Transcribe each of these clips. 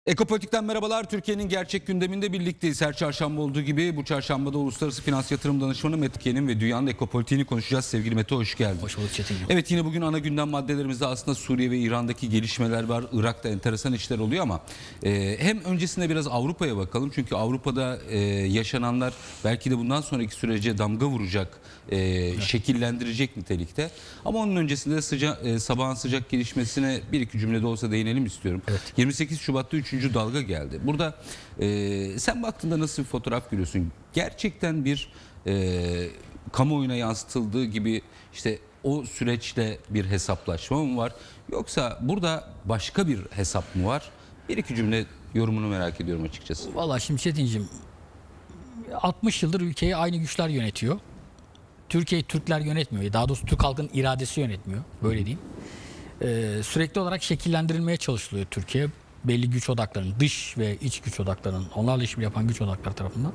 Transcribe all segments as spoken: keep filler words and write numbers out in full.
Ekopolitik'ten merhabalar. Türkiye'nin gerçek gündeminde birlikteyiz. Her çarşamba olduğu gibi bu çarşambada Uluslararası Finans Yatırım Danışmanı Mete Kenim ve dünyanın ekopolitiğini konuşacağız. Sevgili Mete, hoş geldin. Hoş bulduk Çetin. Evet, yine bugün ana gündem maddelerimizde aslında Suriye ve İran'daki gelişmeler var. Irak'ta enteresan işler oluyor ama e, hem öncesinde biraz Avrupa'ya bakalım. Çünkü Avrupa'da e, yaşananlar belki de bundan sonraki sürece damga vuracak, e, evet. şekillendirecek nitelikte. Ama onun öncesinde sıca, e, sabahın sıcak gelişmesine bir iki cümlede olsa değinelim istiyorum. Evet. yirmi sekiz Şubat'ta üçüncü dalga geldi. Burada e, sen baktığında nasıl bir fotoğraf görüyorsun? Gerçekten bir e, kamuoyuna yansıtıldığı gibi işte o süreçte bir hesaplaşma mı var? Yoksa burada başka bir hesap mı var? Bir iki cümle yorumunu merak ediyorum açıkçası. Vallahi şimdi Çetin'cim, altmış yıldır ülkeyi aynı güçler yönetiyor. Türkiye'yi Türkler yönetmiyor. Daha doğrusu Türk halkının iradesi yönetmiyor. Böyle diyeyim. Ee, sürekli olarak şekillendirilmeye çalışılıyor Türkiye. Belli güç odaklarının, dış ve iç güç odaklarının, onlarla işbirliği yapan güç odakları tarafından.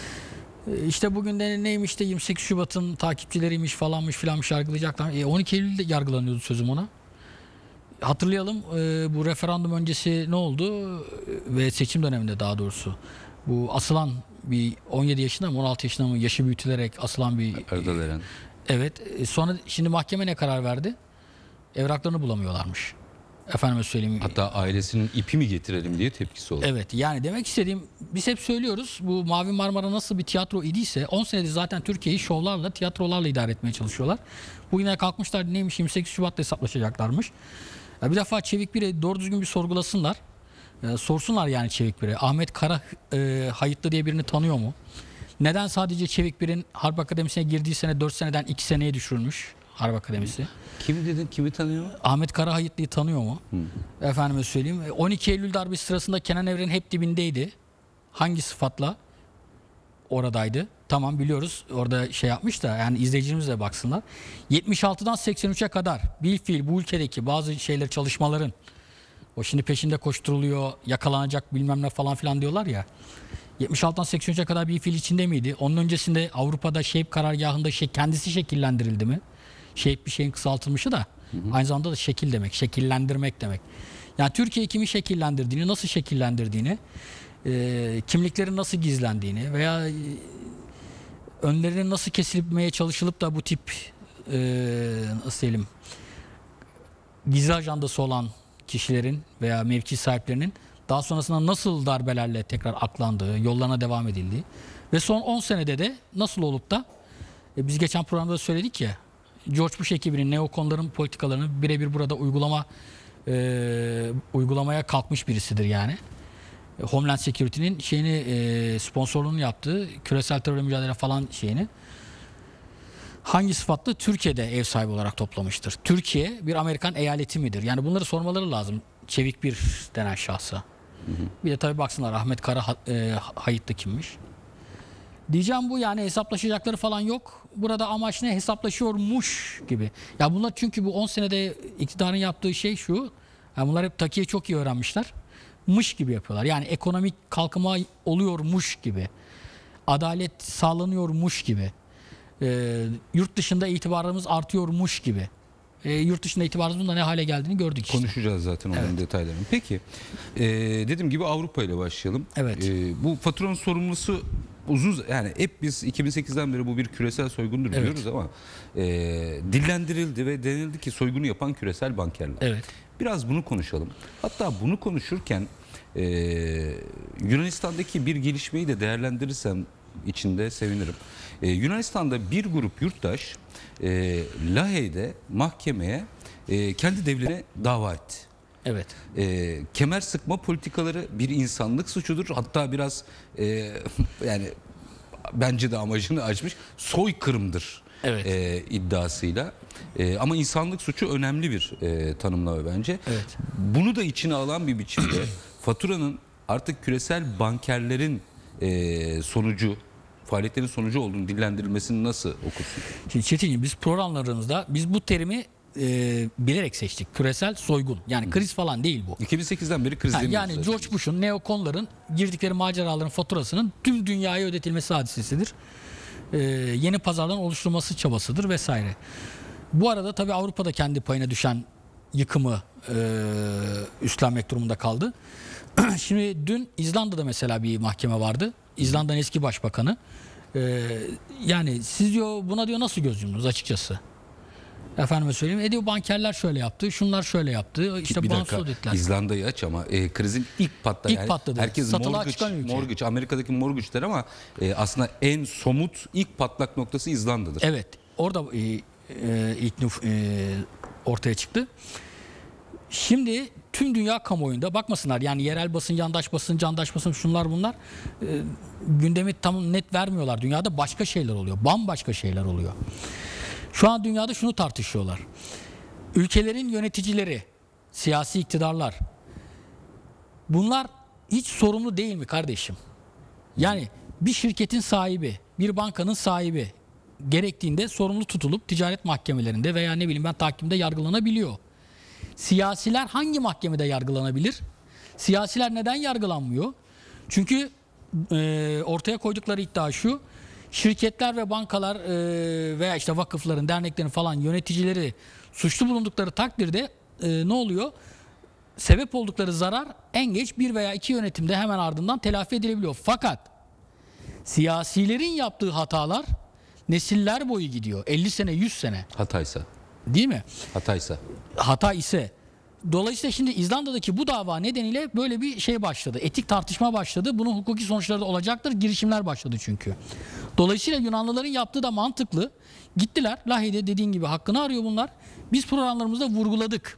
Ee, işte bugün de neymiş de yirmi sekiz Şubat'ın takipçileriymiş falanmış filanmış yargılayacaklar. E, on iki Eylül'de yargılanıyordu sözüm ona. Hatırlayalım, e, bu referandum öncesi ne oldu ve seçim döneminde daha doğrusu bu asılan bir on yedi yaşında mı on altı yaşında mı yaşı büyütülerek asılan bir Erdaleren. Evet. E, sonra şimdi mahkeme ne karar verdi? Evraklarını bulamıyorlarmış. Efendime söyleyeyim. Hatta ailesinin ipi mi getirelim diye tepkisi oldu. Evet, yani demek istediğim, biz hep söylüyoruz, bu Mavi Marmara nasıl bir tiyatro idiyse on senedir zaten Türkiye'yi şovlarla, tiyatrolarla idare etmeye çalışıyorlar. Bugüne kalkmışlar, neymiş, yirmi sekiz Şubat'ta hesaplaşacaklarmış. Ya bir defa Çevik Bir'i doğru düzgün bir sorgulasınlar. E, sorsunlar yani Çevik Bir'e. Ahmet Kara e, Hayıtlı diye birini tanıyor mu? Neden sadece Çevik Bir'in Harp Akademisi'ne girdiği sene dört seneden iki seneye düşürülmüş Harp Akademisi? Kimi dedin? Kimi tanıyor? Ahmet Kara Hayıtlı'yı tanıyor mu? Hı. Efendime söyleyeyim. on iki Eylül darbesi sırasında Kenan Evren hep dibindeydi. Hangi sıfatla oradaydı? Tamam, biliyoruz. Orada şey yapmış da, yani izleyicilerimiz de baksınlar. yetmiş altıdan seksen üçe kadar bilfiil bu ülkedeki bazı şeyler, çalışmaların, o şimdi peşinde koşturuluyor, yakalanacak bilmem ne falan filan diyorlar ya. yetmiş altıdan seksen üçe kadar bilfiil içinde miydi? Onun öncesinde Avrupa'da Şeyp karargahında şey, kendisi şekillendirildi mi? Şeyp bir şeyin kısaltılmışı da, hı hı, aynı zamanda da şekil demek, şekillendirmek demek. Yani Türkiye kimi şekillendirdiğini, nasıl şekillendirdiğini, e, kimliklerin nasıl gizlendiğini veya e, önlerinin nasıl kesilmeye çalışılıp da bu tip e, nasıl diyelim, gizli ajandası olan kişilerin veya mevki sahiplerinin daha sonrasında nasıl darbelerle tekrar aklandığı, yollarına devam edildiği ve son on senede de nasıl olup da e, biz geçen programda söyledik ya, George Bush ekibinin neokonların politikalarını birebir burada uygulama e, uygulamaya kalkmış birisidir yani. Homeland Security'nin şeyini, e, sponsorluğunu yaptığı küresel terörle mücadele falan şeyini hangi sıfatla Türkiye'de ev sahibi olarak toplamıştır? Türkiye bir Amerikan eyaleti midir? Yani bunları sormaları lazım Çevik Bir denen şahsa. Hı hı. Bir de tabii baksınlar Ahmet Kara e, Hayıtlı kimmiş? Diyeceğim bu, yani hesaplaşacakları falan yok. Burada amaç ne? Hesaplaşıyormuş gibi. Ya bunlar, çünkü bu on senede iktidarın yaptığı şey şu. Yani bunlar hep takiye çok iyi öğrenmişler. Mış gibi yapıyorlar. Yani ekonomik kalkınma oluyormuş gibi. Adalet sağlanıyormuş gibi. E, yurt dışında itibarımız artıyormuş gibi. E, yurt dışında itibarımızın da ne hale geldiğini gördük işte. Konuşacağız zaten onun evet. detaylarını. Peki, e, dediğim gibi Avrupa ile başlayalım. Evet. E, bu faturanın sorumlusu uzun, yani hep biz iki bin sekizden beri bu bir küresel soygundur evet. diyoruz ama e, dillendirildi ve denildi ki soygunu yapan küresel bankerler. Evet. Biraz bunu konuşalım. Hatta bunu konuşurken e, Yunanistan'daki bir gelişmeyi de değerlendirirsem içinde sevinirim. Ee, Yunanistan'da bir grup yurttaş e, Lahey'de mahkemeye e, kendi devletine dava etti. Evet. E, kemer sıkma politikaları bir insanlık suçudur. Hatta biraz e, yani bence de amacını açmış, soykırımdır evet. e, iddiasıyla. E, ama insanlık suçu önemli bir e, tanımlama bence. Evet. Bunu da içine alan bir biçimde faturanın artık küresel bankerlerin e, sonucu, faaliyetlerin sonucu olduğunu dillendirilmesini nasıl okursun? Şimdi Çetin'ciğim, biz programlarımızda biz bu terimi e, bilerek seçtik. Küresel soygun. Yani kriz falan değil bu. iki bin sekizden beri kriz demiyoruz. Yani George Bush'un, neokonların girdikleri maceraların faturasının tüm dünyaya ödetilmesi hadisesidir. E, yeni pazarların oluşturulması çabasıdır vesaire. Bu arada tabii Avrupa'da kendi payına düşen yıkımı e, üstlenmek durumunda kaldı. Şimdi dün İzlanda'da mesela bir mahkeme vardı. İzlanda'nın eski başbakanı. Ee, yani siz diyor buna diyor nasıl göz yumdunuz açıkçası? Efendime söyleyeyim. E diyor bankerler şöyle yaptı, şunlar şöyle yaptı. İşte Bir bağımsız dakika, auditler. İzlanda'yı aç ama e, krizin ilk patladı. İlk Yani patladı. herkes Satılığa mortgage, çıkan ülke. mortgage, Amerika'daki mortgage'ler ama e, aslında en somut ilk patlak noktası İzlanda'dır. Evet. Orada e, e, ilk nüf- e, ortaya çıktı. Şimdi tüm dünya kamuoyunda bakmasınlar yani yerel basın, yandaş basın, candaş basın şunlar bunlar e, gündemi tam net vermiyorlar. Dünyada başka şeyler oluyor. Bambaşka şeyler oluyor. Şu an dünyada şunu tartışıyorlar. Ülkelerin yöneticileri, siyasi iktidarlar bunlar hiç sorumlu değil mi kardeşim? Yani bir şirketin sahibi, bir bankanın sahibi gerektiğinde sorumlu tutulup ticaret mahkemelerinde veya ne bileyim ben tahkimde yargılanabiliyor. Siyasiler hangi mahkemede yargılanabilir? Siyasiler neden yargılanmıyor? Çünkü e, ortaya koydukları iddia şu: şirketler ve bankalar e, veya işte vakıfların, derneklerin falan yöneticileri suçlu bulundukları takdirde e, ne oluyor? Sebep oldukları zarar en geç bir veya iki yönetimde hemen ardından telafi edilebiliyor. Fakat siyasilerin yaptığı hatalar nesiller boyu gidiyor. elli sene, yüz sene. Hataysa. Değil mi? Hataysa. Hata ise. Dolayısıyla şimdi İzlanda'daki bu dava nedeniyle böyle bir şey başladı. Etik tartışma başladı. Bunun hukuki sonuçları da olacaktır. Girişimler başladı çünkü. Dolayısıyla Yunanlıların yaptığı da mantıklı. Gittiler Lahey'de dediğin gibi hakkını arıyor bunlar. Biz programlarımızda vurguladık.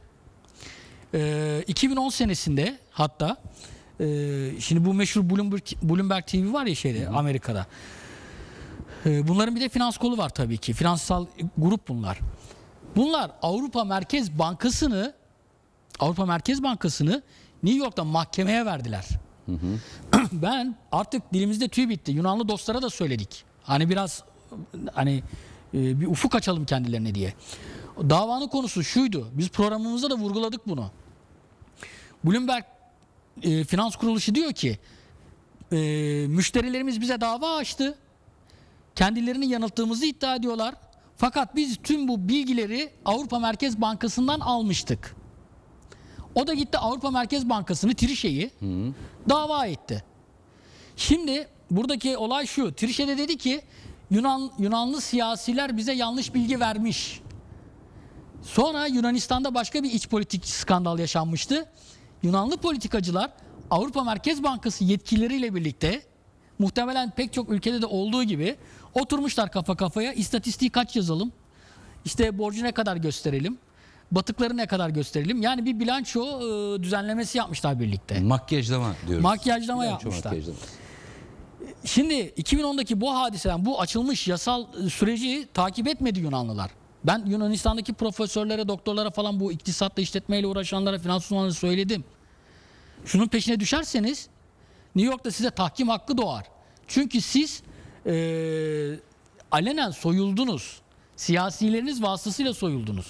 Ee, iki bin on senesinde hatta e, şimdi bu meşhur Bloomberg, Bloomberg T V var ya şeyde, Amerika'da. Ee, bunların bir de finans kolu var tabii ki. Finansal grup bunlar. Bunlar Avrupa Merkez Bankası'nı Avrupa Merkez Bankası'nı New York'ta mahkemeye verdiler. Hı hı. Ben artık dilimizde tüy bitti. Yunanlı dostlara da söyledik. Hani biraz hani e, bir ufuk açalım kendilerine diye. Davanın konusu şuydu. Biz programımızda da vurguladık bunu. Bloomberg e, Finans Kuruluşu diyor ki e, müşterilerimiz bize dava açtı. Kendilerini yanılttığımızı iddia ediyorlar. Fakat biz tüm bu bilgileri Avrupa Merkez Bankası'ndan almıştık. O da gitti Avrupa Merkez Bankası'nı, Trişe'yi dava etti. Şimdi buradaki olay şu. Trişe de dedi ki Yunan Yunanlı siyasiler bize yanlış bilgi vermiş. Sonra Yunanistan'da başka bir iç politik skandal yaşanmıştı. Yunanlı politikacılar Avrupa Merkez Bankası yetkilileriyle birlikte muhtemelen pek çok ülkede de olduğu gibi oturmuşlar kafa kafaya. İstatistiği kaç yazalım? İşte borcu ne kadar gösterelim? Batıkları ne kadar gösterelim? Yani bir bilanço e, düzenlemesi yapmışlar birlikte. Makyajlama diyoruz. Makyajlama Bilanço yapmışlar. makyajlama. Şimdi iki bin ondaki bu hadiseden, bu açılmış yasal süreci takip etmedi Yunanlılar. Ben Yunanistan'daki profesörlere, doktorlara falan, bu iktisatla, işletmeyle uğraşanlara, finans uzmanlarına söyledim. Şunun peşine düşerseniz New York'ta size tahkim hakkı doğar. Çünkü siz e, alenen soyuldunuz. Siyasileriniz vasıtasıyla soyuldunuz.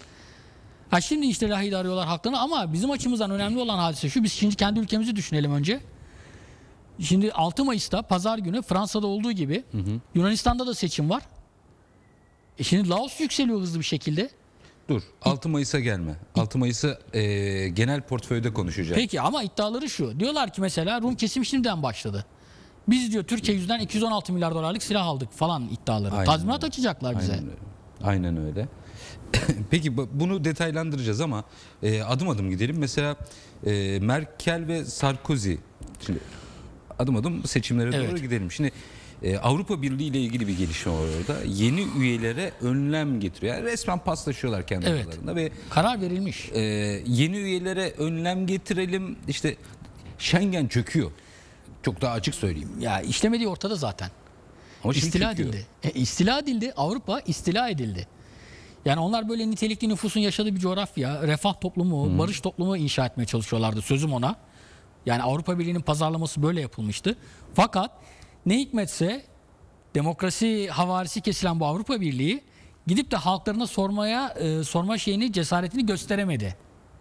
Ha şimdi işte Lahey'de arıyorlar haklarını ama bizim açımızdan önemli olan hadise şu. Biz şimdi kendi ülkemizi düşünelim önce. Şimdi altı Mayıs'ta pazar günü Fransa'da olduğu gibi hı hı. Yunanistan'da da seçim var. E şimdi Laos yükseliyor hızlı bir şekilde. Dur, altı Mayıs'a gelme. altı Mayıs'ı e, genel portföyde konuşacağız. Peki ama iddiaları şu. Diyorlar ki mesela Rum kesimi şimdiden başladı. Biz diyor Türkiye yüzünden iki yüz on altı milyar dolarlık silah aldık falan iddiaları. Aynen Tazminat öyle. açacaklar bize. Aynen öyle. Aynen öyle. Peki bunu detaylandıracağız ama e, adım adım gidelim. Mesela e, Merkel ve Sarkozy. Şimdi adım adım seçimlere Evet. doğru gidelim. Şimdi e, Avrupa Birliği ile ilgili bir gelişme var orada. Yeni üyelere önlem getiriyor. Yani resmen paslaşıyorlar kendi Evet. aralarında ve Karar verilmiş. e, yeni üyelere önlem getirelim. İşte Schengen çöküyor. Çok daha açık söyleyeyim. Ya işlemediği ortada zaten. Ama şimdi İstila çöküyor. edildi. E, istila edildi. Avrupa istila edildi. Yani onlar böyle nitelikli nüfusun yaşadığı bir coğrafya, refah toplumu, hmm. barış toplumu inşa etmeye çalışıyorlardı. Sözüm ona. Yani Avrupa Birliği'nin pazarlaması böyle yapılmıştı. Fakat ne hikmetse demokrasi havarisi kesilen bu Avrupa Birliği gidip de halklarına sormaya e, sorma şeyini, cesaretini gösteremedi.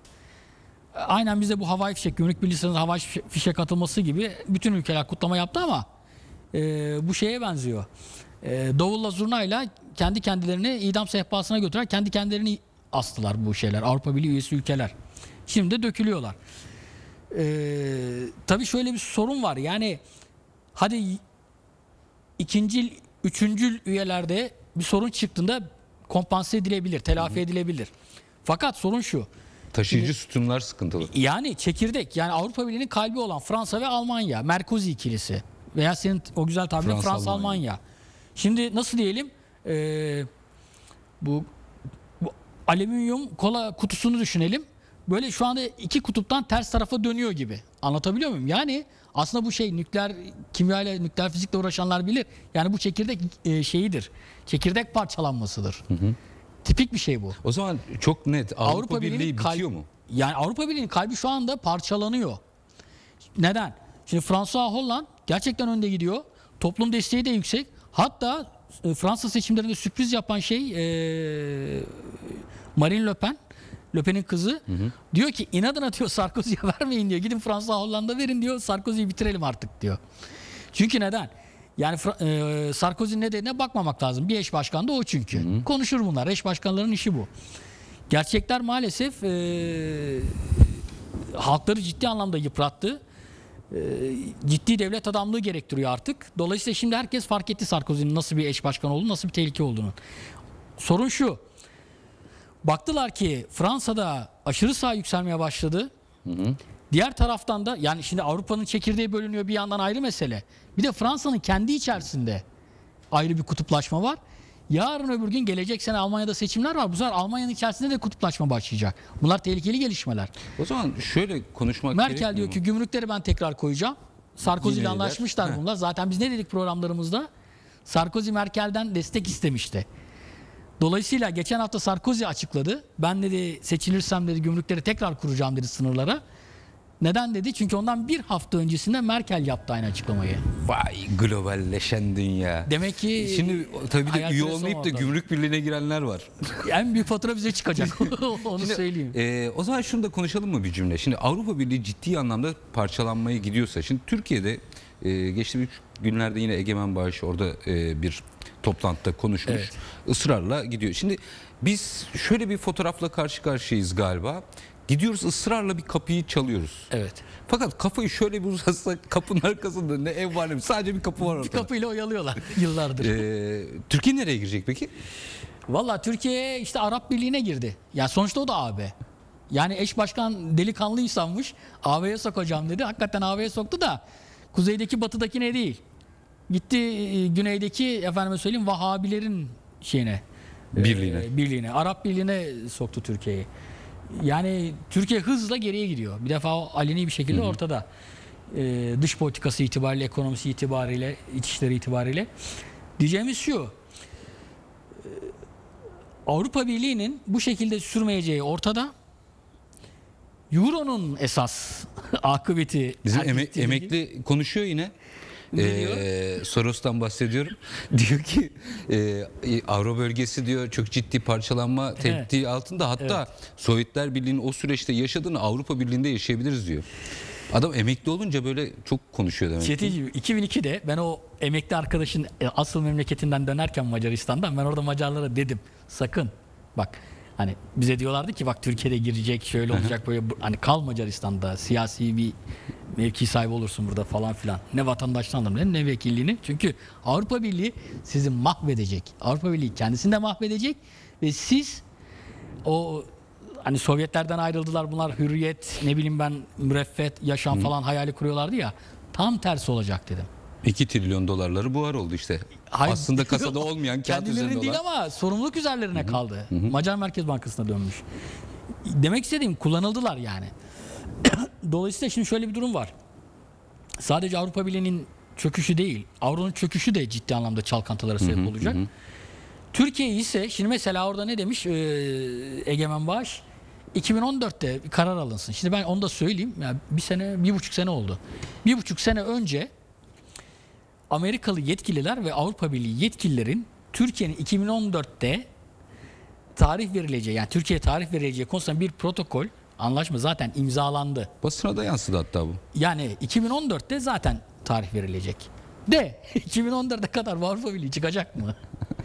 Aynen bize bu havai fişek, gümrük birliği sınırında havai fişek atılması gibi bütün ülkeler kutlama yaptı ama e, bu şeye benziyor. E, davulla zurnayla kendi kendilerini idam sehpasına götürer, kendi kendilerini astılar bu şeyler. Avrupa Birliği üyesi ülkeler. Şimdi de dökülüyorlar. Ee, tabii şöyle bir sorun var. Yani hadi ikinci, üçüncü üyelerde bir sorun çıktığında kompanse edilebilir, telafi edilebilir. Fakat sorun şu. Taşıyıcı sütunlar sıkıntılı. Yani çekirdek, yani Avrupa Birliği'nin kalbi olan Fransa ve Almanya, Merkozy ikilisi veya senin o güzel tabirin Fransa, Fransa, Almanya. Almanya. Şimdi nasıl diyelim, ee, bu, bu alüminyum kola kutusunu düşünelim. Böyle şu anda iki kutuptan ters tarafa dönüyor gibi. Anlatabiliyor muyum? Yani aslında bu şey, nükleer kimya ile nükleer fizikle uğraşanlar bilir. Yani bu çekirdek e, şeyidir. Çekirdek parçalanmasıdır. Hı hı. Tipik bir şey bu. O zaman çok net Avrupa, Avrupa Birliği Birliği'nin kalbi, bitiyor mu? Yani Avrupa Birliği'nin kalbi şu anda parçalanıyor. Neden? Şimdi Fransa, Hollanda gerçekten önde gidiyor. Toplum desteği de yüksek. Hatta e, Fransa seçimlerinde sürpriz yapan şey e, Marine Le Pen, Le Pen'in kızı, hı hı, diyor ki inadına diyor Sarkozy'ye vermeyin diyor. Gidin Fransa, Hollanda verin diyor. Sarkozy'yi bitirelim artık diyor. Çünkü neden? Yani e, Sarkozy'nin nedenine bakmamak lazım. Bir eş başkan da o çünkü. Hı hı. Konuşur bunlar. Eş başkanların işi bu. Gerçekler maalesef e, halkları ciddi anlamda yıprattı. E, ciddi devlet adamlığı gerektiriyor artık. Dolayısıyla şimdi herkes fark etti Sarkozy'nin nasıl bir eş başkan olduğunu, nasıl bir tehlike olduğunu. Sorun şu. Baktılar ki Fransa'da aşırı sağ yükselmeye başladı. Hı hı. Diğer taraftan da, yani şimdi Avrupa'nın çekirdeği bölünüyor bir yandan, ayrı mesele. Bir de Fransa'nın kendi içerisinde ayrı bir kutuplaşma var. Yarın öbür gün gelecek sene Almanya'da seçimler var. Bu sefer Almanya'nın içerisinde de kutuplaşma başlayacak. Bunlar tehlikeli gelişmeler. O zaman şöyle konuşmak Merkel diyor mu? ki gümrükleri ben tekrar koyacağım. Sarkozy ile anlaşmışlar bunlar. Zaten biz ne dedik programlarımızda? Sarkozy Merkel'den destek istemişti. Dolayısıyla geçen hafta Sarkozy açıkladı. Ben dedi seçilirsem dedi gümrükleri tekrar kuracağım dedi sınırlara. Neden dedi? Çünkü ondan bir hafta öncesinde Merkel yaptı aynı açıklamayı. Vay globalleşen dünya. Demek ki şimdi tabii de hayal üye kırıklığı olmayıp da orada. gümrük birliğine girenler var. En büyük fatura bize çıkacak. Onu Şimdi, söyleyeyim. E, o zaman şunu da konuşalım mı bir cümle? Şimdi Avrupa Birliği ciddi anlamda parçalanmaya gidiyorsa, şimdi Türkiye'de e, geçtiğimiz günlerde yine Egemen Bağış orada e, bir toplantıda konuşmuş. Evet. Israrla gidiyor. Şimdi biz şöyle bir fotoğrafla karşı karşıyayız galiba. Gidiyoruz, ısrarla bir kapıyı çalıyoruz. Evet. Fakat kafayı şöyle bir uzatsak kapının arkasında ne ev var ne bir, sadece bir kapı var Bir ortada. kapıyla oyalıyorlar yıllardır. Ee, Türkiye nereye girecek peki? Valla Türkiye işte Arap Birliği'ne girdi. Ya sonuçta o da A B. Yani eş başkan delikanlı insanmış. A B'ye sokacağım dedi. Hakikaten A B'ye soktu da kuzeydeki batıdakine değil. Gitti e, güneydeki efendime söyleyeyim Vahabilerin şeyine. Birliğine. E, birliğine. Arap Birliği'ne soktu Türkiye'yi. Yani Türkiye hızla geriye gidiyor. Bir defa o aleni bir şekilde, hı hı, ortada. Ee, dış politikası itibariyle, ekonomisi itibariyle, iç işleri itibariyle. Diyeceğimiz şu. Ee, Avrupa Birliği'nin bu şekilde sürmeyeceği ortada. Euro'nun esas akıbeti. Bizim herkes eme- emekli konuşuyor yine. Ne Ee, Soros'tan bahsediyorum. Diyor ki e, Avro bölgesi diyor çok ciddi parçalanma tehdidi evet. altında. Hatta evet. Sovyetler Birliği'nin o süreçte yaşadığını Avrupa Birliği'nde yaşayabiliriz diyor. Adam emekli olunca böyle çok konuşuyor demek. Çetin'ciğim iki bin ikide ben o emekli arkadaşın asıl memleketinden dönerken Macaristan'dan ben orada Macarlara dedim sakın bak, hani bize diyorlardı ki bak Türkiye'de girecek şöyle olacak böyle, hani kal Macaristan'da, siyasi bir mevki sahibi olursun burada falan filan. Ne vatandaştan alırım ne vekilliğini. Çünkü Avrupa Birliği sizi mahvedecek. Avrupa Birliği kendisini de mahvedecek ve siz o hani Sovyetlerden ayrıldılar bunlar, hürriyet ne bileyim ben müreffet yaşam Hı. falan hayali kuruyorlardı ya, tam tersi olacak dedim. iki trilyon dolarları buhar oldu işte. Hayır, aslında kasada olmayan kağıt üzerinde olan. Kendilerinin değil ama sorumluluk üzerlerine Hı-hı. kaldı. Hı-hı. Macar Merkez Bankası'na dönmüş. Demek istediğim kullanıldılar yani. Dolayısıyla şimdi şöyle bir durum var. Sadece Avrupa Birliği'nin çöküşü değil, Avro'nun çöküşü de ciddi anlamda çalkantılara sebep Hı-hı. olacak. Hı-hı. Türkiye ise şimdi mesela orada ne demiş ee, Egemen Bağış? iki bin on dörtte bir karar alınsın. Şimdi ben onu da söyleyeyim. Yani bir sene, bir buçuk sene oldu. Bir buçuk sene önce Amerikalı yetkililer ve Avrupa Birliği yetkililerin Türkiye'nin iki bin on dörtte tarih verileceği, yani Türkiye'ye tarih verileceği konusunda bir protokol, anlaşma zaten imzalandı. Basına da yansıdı hatta bu. Yani iki bin on dörtte zaten tarih verilecek. De iki bin on dörde kadar Avrupa Birliği çıkacak mı?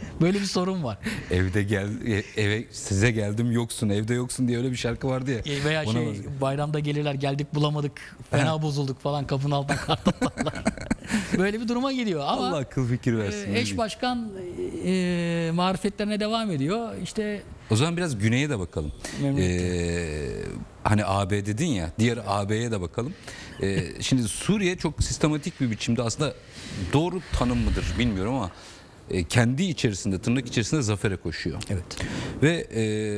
Böyle bir sorun var. Evde gel e- eve size geldim yoksun, evde yoksun diye öyle bir şarkı vardı ya. E, Veya Ona şey benziyor. bayramda gelirler, geldik bulamadık, fena bozulduk falan, kapının altından kart atarlar. Böyle bir duruma gidiyor ama Allah akıl fikir versin. e, ne eş diyeyim. başkan e, marifetlerine devam ediyor. İşte O zaman biraz güneye de bakalım. Memnuniyetle. Ee, hani A B dedin ya, diğer A B'ye de bakalım. Ee, şimdi Suriye çok sistematik bir biçimde, aslında doğru tanım mıdır bilmiyorum ama e, kendi içerisinde, tırnak içerisinde zafere koşuyor. evet. Ve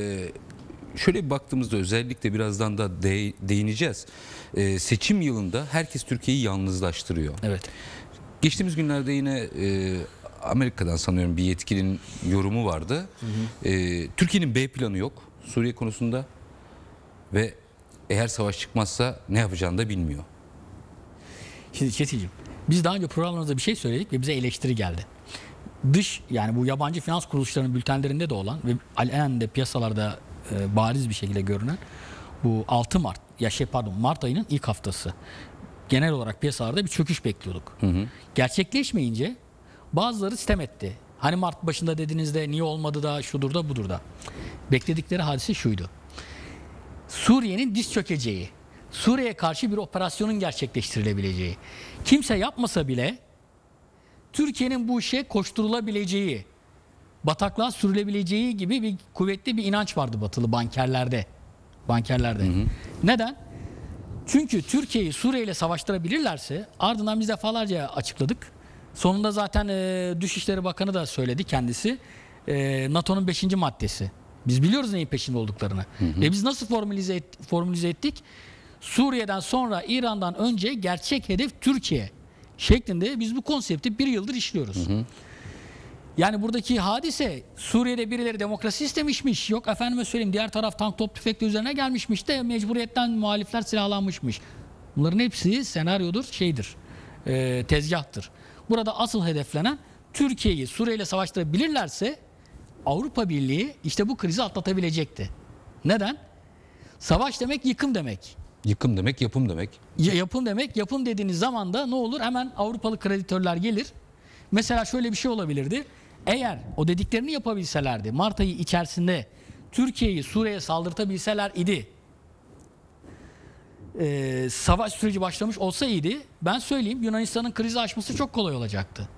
e, şöyle bir baktığımızda, özellikle birazdan da de- değineceğiz. E, seçim yılında herkes Türkiye'yi yalnızlaştırıyor. Evet. Geçtiğimiz günlerde yine e, Amerika'dan sanıyorum bir yetkilinin yorumu vardı. Hı hı. E, Türkiye'nin B planı yok Suriye konusunda ve eğer savaş çıkmazsa ne yapacağını da bilmiyor. Şimdi Çetin'ciğim, biz daha önce programımızda bir şey söyledik ve bize eleştiri geldi. Dış, yani bu yabancı finans kuruluşlarının bültenlerinde de olan ve alenen de piyasalarda e, bariz bir şekilde görünen bu altı Mart, ya şey pardon Mart ayının ilk haftası genel olarak piyasalarda bir çöküş bekliyorduk. Hı hı. Gerçekleşmeyince bazıları sitem etti. Hani Mart başında dediğinizde niye olmadı da şudur da budur da. Bekledikleri hadise şuydu. Suriye'nin diz çökeceği, Suriye'ye karşı bir operasyonun gerçekleştirilebileceği, kimse yapmasa bile Türkiye'nin bu işe koşturulabileceği, bataklığa sürülebileceği gibi bir kuvvetli bir inanç vardı batılı bankerlerde. Bankerlerde. Hı hı. Neden? Çünkü Türkiye'yi Suriye ile savaştırabilirlerse, ardından biz defalarca açıkladık. Sonunda zaten e, Dışişleri Bakanı da söyledi kendisi. E, NATO'nun beşinci maddesi. Biz biliyoruz neyin peşinde olduklarını. Hı hı. Ve biz nasıl formülize, et, formülize ettik? Suriye'den sonra, İran'dan önce gerçek hedef Türkiye şeklinde biz bu konsepti bir yıldır işliyoruz. Hı hı. Yani buradaki hadise, Suriye'de birileri demokrasi istemişmiş. Yok efendime söyleyeyim, diğer taraf tank top tüfekle üzerine gelmişmiş de mecburiyetten muhalifler silahlanmışmış. Bunların hepsi senaryodur, şeydir, e, tezgahtır. Burada asıl hedeflenen, Türkiye'yi Suriye ile savaştırabilirlerse Avrupa Birliği işte bu krizi atlatabilecekti. Neden? Savaş demek yıkım demek. Yıkım demek, yapım demek. Ya, yapım demek, yapım dediğiniz zaman da ne olur? Hemen Avrupalı kreditörler gelir. Mesela şöyle bir şey olabilirdi. Eğer o dediklerini yapabilselerdi, Mart ayı içerisinde Türkiye'yi Suriye'ye saldırtabilseler idi, e, savaş süreci başlamış olsaydı, ben söyleyeyim, Yunanistan'ın krizi aşması çok kolay olacaktı.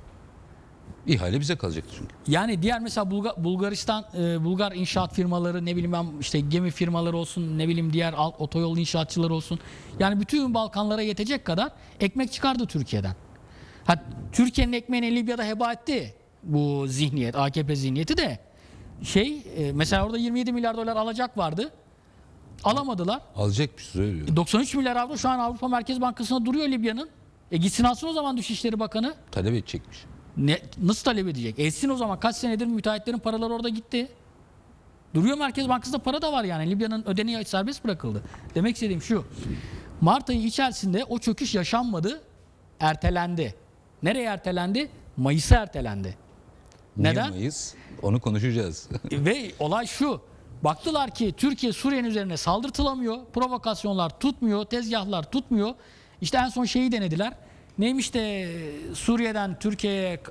İhale bize kalacaktı çünkü. Yani diğer mesela Bulga, Bulgaristan, e, Bulgar inşaat firmaları, ne bileyim ben işte gemi firmaları olsun, ne bileyim diğer alt, otoyol inşaatçıları olsun. Yani bütün Balkanlara yetecek kadar ekmek çıkardı Türkiye'den. Ha, Türkiye'nin ekmeğini Libya'da heba etti bu zihniyet, A K P zihniyeti de. Şey e, mesela orada yirmi yedi milyar dolar alacak vardı. Alamadılar. Alacak bir söylüyor. E, doksan üç milyar avro şu an Avrupa Merkez Bankası'nda duruyor Libya'nın. E gitsin alsın o zaman Dışişleri Bakanı. Talep edecekmiş. Ne, nasıl talep edecek? Etsin o zaman. Kaç senedir müteahhitlerin paraları orada gitti. Duruyor, Merkez Bankası'nda para da var yani. Libya'nın ödeneği serbest bırakıldı. Demek istediğim şu. Mart ayı içerisinde o çöküş yaşanmadı. Ertelendi. Nereye ertelendi? Mayıs'a ertelendi. Niye Neden? Mayıs? Onu konuşacağız. Ve olay şu. Baktılar ki Türkiye Suriye'nin üzerine saldırtılamıyor. Provokasyonlar tutmuyor. Tezgahlar tutmuyor. İşte en son şeyi denediler. Neymiş de Suriye'den Türkiye'ye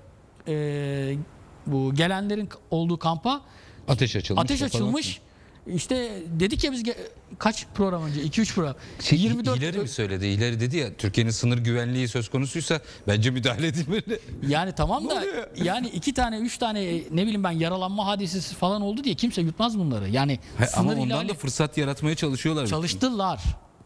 e, bu gelenlerin olduğu kampa Ateş açılmış. ateş açılmış. İşte dedik ya biz ge- kaç program önce? iki üç program. Şey, yirmi dört ileri mi söyledi? İleri dedi ya, Türkiye'nin sınır güvenliği söz konusuysa bence müdahale edilmeli. Yani tamam da yani iki tane üç tane ne bileyim ben yaralanma hadisesi falan oldu diye kimse yutmaz bunları. Yani He, ama sınır ondan ihlali- da fırsat yaratmaya çalışıyorlar. çalıştılar.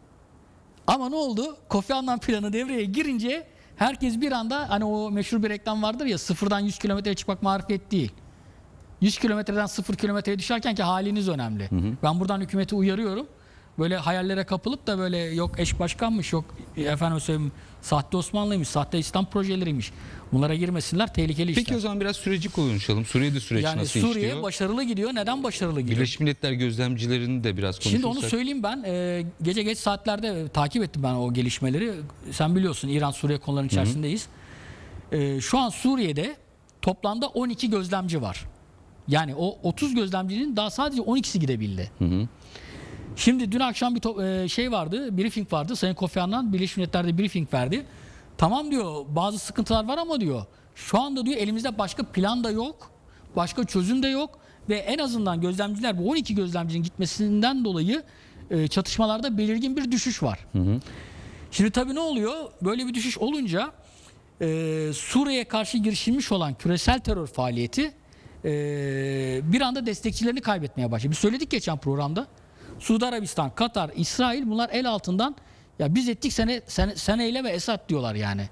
Ama ne oldu? Kofi Annan planı devreye girince herkes bir anda, hani o meşhur bir reklam vardır ya, sıfırdan yüz kilometreye çıkmak marifet değil. yüz kilometreden sıfır kilometreye düşerken ki haliniz önemli. Hı hı. Ben buradan hükümeti uyarıyorum. Böyle hayallere kapılıp da böyle yok eş başkanmış, yok efendim söyleyeyim sahte Osmanlıymış, sahte İslam projeleriymiş. Bunlara girmesinler, tehlikeli işler. Peki o zaman biraz süreci konuşalım. Suriye'de süreç yani nasıl Suriye işliyor? başarılı gidiyor. Neden başarılı gidiyor? Birleşmiş Milletler gözlemcilerini de biraz konuşursak. Şimdi onu söyleyeyim ben. E, gece geç saatlerde e, takip ettim ben o gelişmeleri. Sen biliyorsun İran-Suriye konularının içerisindeyiz. E, şu an Suriye'de toplamda on iki gözlemci var. Yani o otuz gözlemcinin daha sadece on ikisi gidebildi. Hı hı. Şimdi dün akşam bir to- e, şey vardı, briefing vardı. Sayın Kofi Annan Birleşmiş Milletler'de briefing verdi. Tamam diyor, bazı sıkıntılar var ama diyor şu anda diyor elimizde başka plan da yok. Başka çözüm de yok ve en azından gözlemciler bu on iki gözlemcinin gitmesinden dolayı e, çatışmalarda belirgin bir düşüş var. Hı hı. Şimdi tabii ne oluyor? Böyle bir düşüş olunca e, Suriye'ye karşı girişilmiş olan küresel terör faaliyeti e, bir anda destekçilerini kaybetmeye başladı. Biz söyledik geçen programda. Suudi Arabistan, Katar, İsrail bunlar el altından ya biz ettik sen, sen, sen eyle ve Esad diyorlar yani.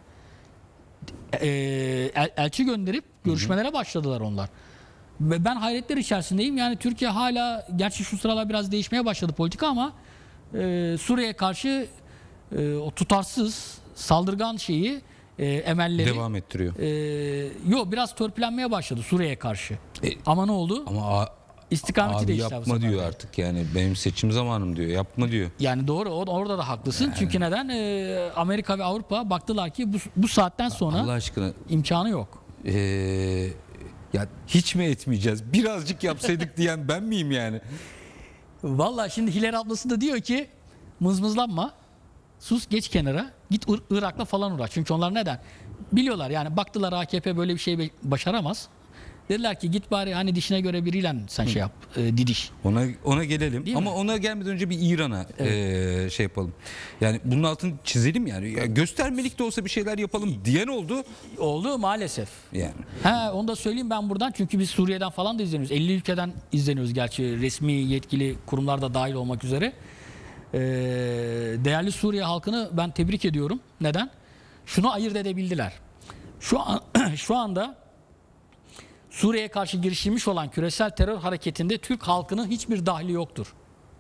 E, el, elçi gönderip görüşmelere başladılar onlar. Ve ben hayretler içerisindeyim. Yani Türkiye hala, gerçi şu sıralar biraz değişmeye başladı politika ama e, Suriye'ye karşı e, o tutarsız, saldırgan şeyi, e, emelleri devam ettiriyor. E, yok biraz törpülenmeye başladı Suriye'ye karşı. E, ama ne oldu? Ama a, İstikameti abi değişti. yapma diyor artık yani. Benim seçim zamanım diyor. Yapma diyor. Yani doğru. Orada da haklısın. Yani. Çünkü neden? E, Amerika ve Avrupa baktılar ki bu, bu saatten sonra Allah aşkına imkanı yok. Eee ya hiç mi etmeyeceğiz? Birazcık yapsaydık diyen ben miyim yani? Vallahi şimdi Hilal ablası da diyor ki mızmızlanma. Sus, geç kenara. Git Ir- Irak'la falan uğraş. Çünkü onlar neden? Biliyorlar yani, baktılar A K P böyle bir şey başaramaz. Dediler ki git bari hani dişine göre biriyle sen şey yap, e, didiş. Ona ona gelelim. Değil Ama mi? ona gelmeden önce bir İran'a Evet. e, şey yapalım. Yani bunun altını çizelim yani. Ya göstermelik de olsa bir şeyler yapalım diyen oldu. Oldu maalesef. Yani. Ha, onu da söyleyeyim ben buradan, çünkü biz Suriye'den falan da izleniyoruz. elli ülkeden izleniyoruz gerçi, resmi yetkili kurumlar da dahil olmak üzere. Ee, değerli Suriye halkını ben tebrik ediyorum. Neden? Şunu ayırt edebildiler. Şu an, şu anda Suriye'ye karşı girişilmiş olan küresel terör hareketinde Türk halkının hiçbir dahli yoktur.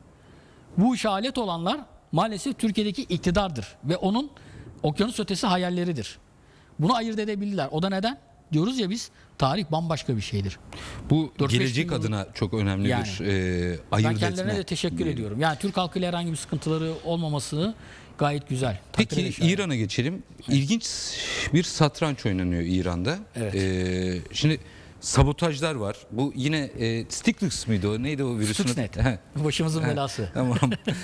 Bu işe alet olanlar maalesef Türkiye'deki iktidardır ve onun okyanus ötesi hayalleridir. Bunu ayırt edebildiler. O da neden? Diyoruz ya biz, tarih bambaşka bir şeydir. Bu dört beş gelecek bin yıllık- adına çok önemli Yani. bir e, ayırt Ben kendilerine etme. de teşekkür ediyorum. Yani Türk halkıyla herhangi bir sıkıntıları olmamasını gayet güzel. Takdir Peki edişler. İran'a geçelim. İlginç bir satranç oynanıyor İran'da. Evet. Ee, şimdi sabotajlar var. Bu yine e, Stiglitz mıydı o? Neydi o virüsün? Stuxnet. He. Başımızın belası. Tamam.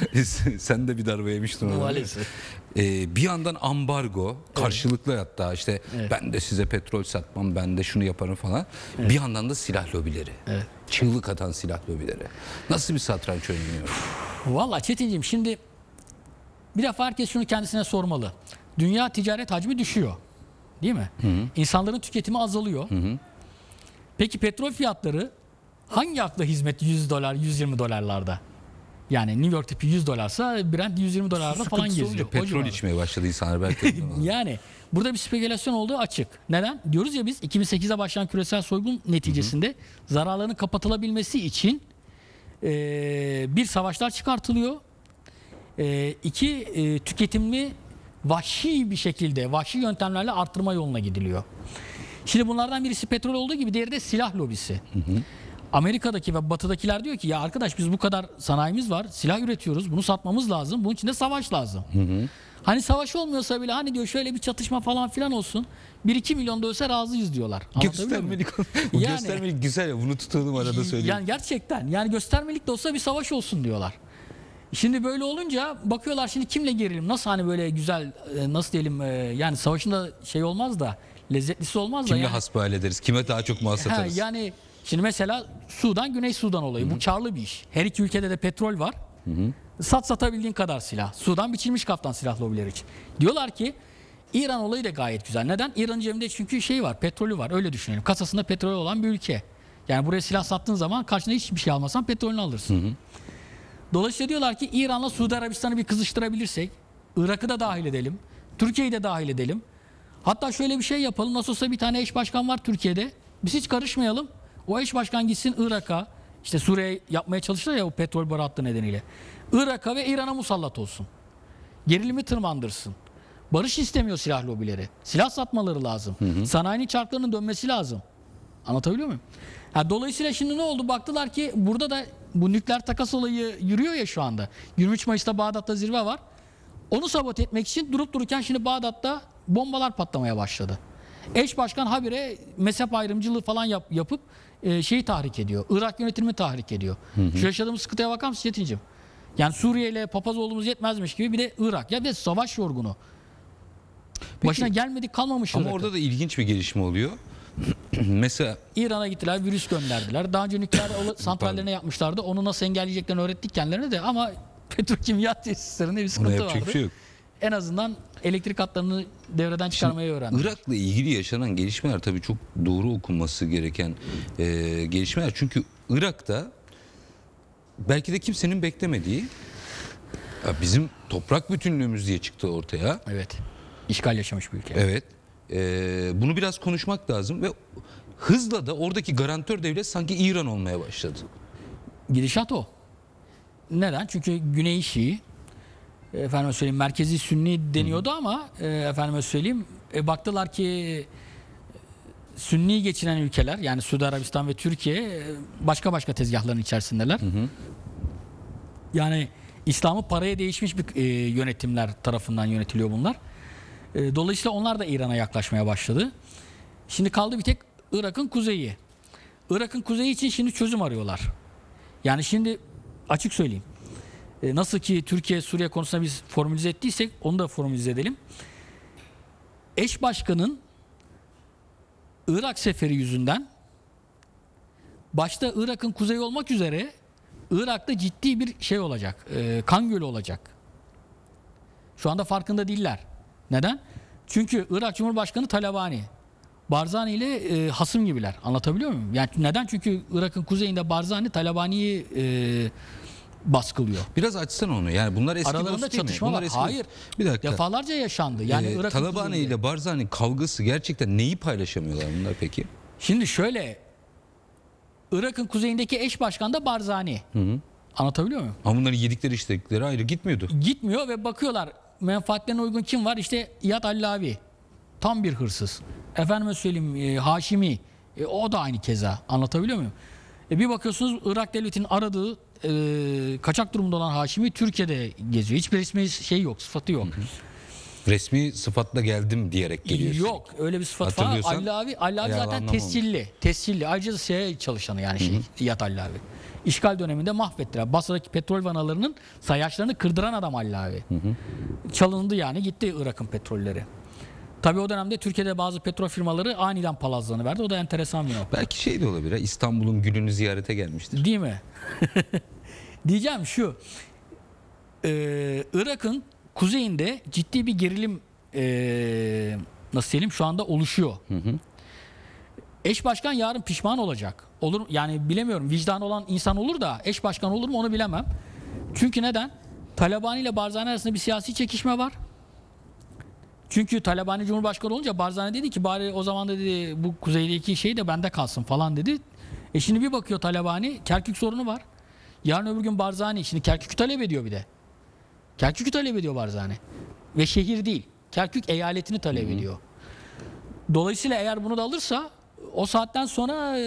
Sen de bir darbe yemiştin orada. Maalesef. Ee, bir yandan ambargo, karşılıklı hatta işte Evet. ben de size petrol satmam, ben de şunu yaparım falan. Bir yandan da silah lobileri. Evet. Çığlık atan silah lobileri. Nasıl bir satranç oynanıyor? Vallahi Çetinciğim, şimdi bir defa herkes şunu kendisine sormalı. Dünya ticaret hacmi düşüyor. Değil mi? Hı hı. İnsanların tüketimi azalıyor. Hı hı. Peki petrol fiyatları hangi akla hizmet yüz dolar, yüz yirmi dolarlarda? Yani New York tipi yüz dolarsa Brent yüz yirmi dolarda falan Sıkıntısı olunca geziyor. O petrol civarda. içmeye başladı insanlar belki. Yani burada bir spekülasyon olduğu açık. Neden? Diyoruz ya biz, iki bin sekizde başlayan küresel soygun neticesinde hı hı. zararların kapatılabilmesi için e, bir, savaşlar çıkartılıyor. E, iki, e, tüketimli vahşi bir şekilde, vahşi yöntemlerle arttırma yoluna gidiliyor. Şimdi bunlardan birisi petrol olduğu gibi diğeri de silah lobisi. Hı hı. Amerika'daki ve batıdakiler diyor ki ya arkadaş, biz bu kadar sanayimiz var, silah üretiyoruz, bunu satmamız lazım, bunun için de savaş lazım. Hı hı. Hani savaş olmuyorsa bile hani diyor şöyle bir çatışma falan filan olsun, bir iki milyon da ölse razıyız diyorlar. Göstermelik. Bu Yani- göstermelik güzel ya, bunu tutalım arada söyleyeyim. Yani gerçekten, yani göstermelik de olsa bir savaş olsun diyorlar. Şimdi böyle olunca bakıyorlar şimdi kimle gerilim, nasıl hani böyle güzel, e, nasıl diyelim, e, yani savaşın da şey olmaz da, lezzetlisi olmaz da. Kimle yani, hasbihal ederiz? Kime daha çok mal Ha, satarız? yani şimdi mesela Sudan, Güney Sudan olayı. Hı-hı. Bu karlı bir iş. Her iki ülkede de petrol var. Hı-hı. Sat satabildiğin kadar silah. Sudan biçilmiş kaftan silah lobileri için. Diyorlar ki İran olayı da gayet güzel. Neden? İran'ın cebinde çünkü şey var, petrolü var. Öyle düşünelim. Kasasında petrol olan bir ülke. Yani buraya silah sattığın zaman karşına hiçbir şey almasan petrolünü alırsın. Hı-hı. Dolayısıyla diyorlar ki İran'la Suudi Arabistan'ı bir kızıştırabilirsek, Irak'ı da dahil edelim, Türkiye'yi de dahil edelim. Hatta şöyle bir şey yapalım. Nasıl olsa bir tane eş başkan var Türkiye'de. Biz hiç karışmayalım. O eş başkan gitsin Irak'a, işte Suriye yapmaya çalıştılar ya o petrol boru hattı nedeniyle. Irak'a ve İran'a musallat olsun. Gerilimi tırmandırsın. Barış istemiyor silah lobileri. Silah satmaları lazım. Hı hı. Sanayinin çarklarının dönmesi lazım. Anlatabiliyor muyum? Ha, dolayısıyla şimdi ne oldu? Baktılar ki burada da bu nükleer takas olayı yürüyor ya şu anda. yirmi üç Mayıs'ta Bağdat'ta zirve var. Onu sabote etmek için durup dururken şimdi Bağdat'ta bombalar patlamaya başladı. Eş başkan habire mezhep ayrımcılığı falan yap, yapıp e, şeyi tahrik ediyor. Irak yönetimini tahrik ediyor. Hı hı. Şu yaşadığımız sıkıntıya bakar mısın Çetinciğim? Yani Suriye ile papaz olduğumuz yetmezmiş gibi bir de Irak. Ya bir de savaş yorgunu. Peki, başına gelmedik kalmamış ama Irak'ın. orada da ilginç bir gelişme oluyor. Mesela İran'a gittiler, virüs gönderdiler. Daha önce nükleer santrallerine yapmışlardı. Onu nasıl engelleyeceklerini öğrettik kendilerine de ama petrokimya tesislerinde bir ona sıkıntı yapacak vardı. bir şey yok. En azından elektrik hatlarını devreden çıkarmayı öğrendik. Irak'la ilgili yaşanan gelişmeler tabii çok doğru okunması gereken e, gelişmeler. Çünkü Irak'ta belki de kimsenin beklemediği ya bizim toprak bütünlüğümüz diye çıktı ortaya. Evet. İşgal yaşamış bir ülke. Evet. E, bunu biraz konuşmak lazım ve hızla da oradaki garantör devlet sanki İran olmaya başladı. Gidişat o. Neden? Çünkü Güney Şii, efendime söyleyeyim merkezi Sünni deniyordu ama e, efendime söyleyeyim e, baktılar ki Sünni geçinen ülkeler yani Suudi Arabistan ve Türkiye e, başka başka tezgahların içerisindeler. Hı hı. Yani İslam'ı paraya değişmiş bir e, yönetimler tarafından yönetiliyor bunlar. E, dolayısıyla onlar da İran'a yaklaşmaya başladı. Şimdi kaldı bir tek Irak'ın kuzeyi. Irak'ın kuzeyi için şimdi çözüm arıyorlar. Yani şimdi açık söyleyeyim. E, nasıl ki Türkiye Suriye konusunda biz formülize ettiysek onu da formülize edelim. Eş başkanın Irak seferi yüzünden başta Irak'ın kuzeyi olmak üzere Irak'ta ciddi bir şey olacak. E, kan gölü olacak. Şu anda farkında değiller. Neden? Çünkü Irak Cumhurbaşkanı Talabani. Barzani ile e, hasım gibiler. Anlatabiliyor muyum? Yani neden? Çünkü Irak'ın kuzeyinde Barzani Talabani'yi e, baskılıyor. Biraz açsana onu. Yani bunlar eski Aralarında dost değil mi? çatışma Bunlar var. eski... Hayır. Bir dakika. Defalarca yaşandı. Yani Ee, Irak'ın Talabani kuzeyinde. ile Barzani kavgası gerçekten neyi paylaşamıyorlar bunlar peki? Şimdi şöyle Irak'ın kuzeyindeki eş başkan da Barzani. Hı hı. Anlatabiliyor muyum? Ama bunların yedikleri içtikleri ayrı gitmiyordu. Gitmiyor ve bakıyorlar menfaatlerine uygun kim var? İşte İyad Allavi. Tam bir hırsız. Efendime söyleyeyim e, Haşimi. E, o da aynı keza. Anlatabiliyor muyum? E, bir bakıyorsunuz Irak devletinin aradığı e, kaçak durumda olan Haşimi Türkiye'de geziyor. Hiçbir resmi şey yok, sıfatı yok. Hı hı. Resmi sıfatla geldim diyerek geliyorsun. Yok öyle bir sıfat falan. Allavi, Allavi zaten tescilli. Tescilli. Ayrıca C I A çalışanı yani şey. İyad Allavi. İşgal döneminde mahvettiler. Basra'daki petrol vanalarının sayaçlarını kırdıran adam Allavi. Hı hı. Çalındı yani gitti Irak'ın petrolleri. Tabii o dönemde Türkiye'de bazı petrol firmaları aniden palazlarını verdi. O da enteresan bir nokta. Belki şey de olabilir. İstanbul'un gülünü ziyarete gelmiştir. Değil mi? Diyeceğim şu. Ee, Irak'ın kuzeyinde ciddi bir gerilim ee, nasıl diyelim şu anda oluşuyor. Hı hı. Eş başkan yarın pişman olacak. Olur yani bilemiyorum. Vicdan olan insan olur da eş başkan olur mu onu bilemem. Çünkü neden? Talabani ile Barzani arasında bir siyasi çekişme var. Çünkü Talabani Cumhurbaşkanı olunca Barzani dedi ki bari o zaman da dedi bu kuzeydeki şey de bende kalsın falan dedi. E şimdi bir bakıyor Talabani Kerkük sorunu var. Yarın öbür gün Barzani şimdi Kerkük'ü talep ediyor bir de. Kerkük'ü talep ediyor Barzani. Ve şehir değil. Kerkük eyaletini talep ediyor. Dolayısıyla eğer bunu da alırsa o saatten sonra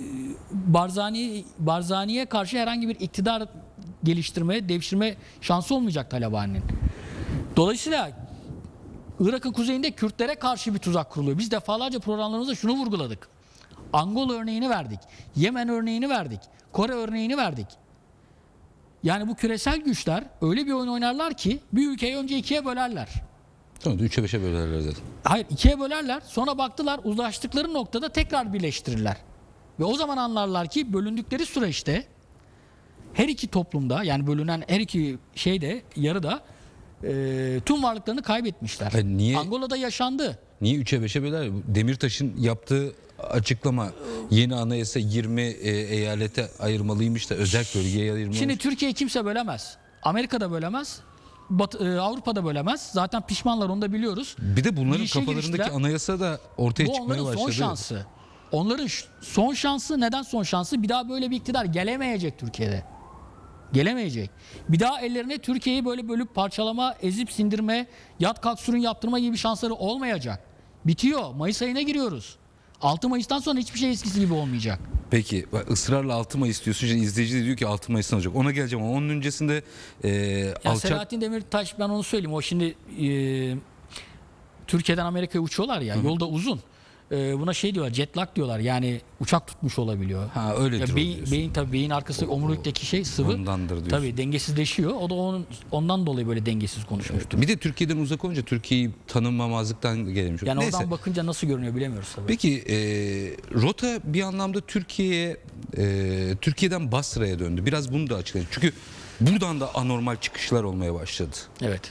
Barzani Barzani'ye karşı herhangi bir iktidar geliştirme, devşirme şansı olmayacak Talabani'nin. Dolayısıyla Irak'ın kuzeyinde Kürtlere karşı bir tuzak kuruluyor. Biz defalarca programlarımızda şunu vurguladık. Angola örneğini verdik. Yemen örneğini verdik. Kore örneğini verdik. Yani bu küresel güçler öyle bir oyun oynarlar ki bir ülkeyi önce ikiye bölerler. Sonra da üçe beşe bölerler zaten. Hayır ikiye bölerler. Sonra baktılar uzlaştıkları noktada tekrar birleştirirler. Ve o zaman anlarlar ki bölündükleri süreçte her iki toplumda yani bölünen her iki şeyde yarıda e, tüm varlıklarını kaybetmişler. Hayır, niye, Angola'da yaşandı. Niye üçe beşe böler? Demirtaş'ın yaptığı açıklama yeni anayasa yirmi e, eyalete ayırmalıymış da özel bölgeye ayırmalıymış. Şimdi Türkiye'yi kimse bölemez. Amerika'da bölemez. Batı, e, Avrupa'da bölemez. Zaten pişmanlar onu da biliyoruz. Bir de bunların Bir işe kafalarındaki giriştiler. anayasa da ortaya Bu çıkmaya onların başladı. son şansı. Onların son şansı neden son şansı? Bir daha böyle bir iktidar gelemeyecek Türkiye'de. Gelemeyecek. Bir daha ellerine Türkiye'yi böyle bölüp parçalama, ezip sindirme, yat kalk sürün yaptırma gibi şansları olmayacak. Bitiyor. Mayıs ayına giriyoruz. altı Mayıs'tan sonra hiçbir şey eskisi gibi olmayacak. Peki ısrarla altı Mayıs diyorsun. Şimdi izleyici de diyor ki altı Mayıs'tan olacak. Ona geleceğim ama onun öncesinde e, ya alçak... Selahattin Demirtaş ben onu söyleyeyim. O şimdi e, Türkiye'den Amerika'ya uçuyorlar ya. Hı-hı. Yolda uzun. e, buna şey diyorlar, jet lag diyorlar. Yani uçak tutmuş olabiliyor. Ha öyledir Ya o beyin, diyorsun. beyin tabii beyin arkası omurilikteki şey sıvı. Ondandır diyorsun. Tabii dengesizleşiyor. O da onun ondan dolayı böyle dengesiz konuşmuştur. Bir de Türkiye'den uzak olunca Türkiye'yi tanımamazlıktan gelmiş. Yani Neyse. oradan bakınca nasıl görünüyor bilemiyoruz tabii. Peki e, rota bir anlamda Türkiye'ye e, Türkiye'den Basra'ya döndü. Biraz bunu da açıklayın. Çünkü buradan da anormal çıkışlar olmaya başladı. Evet.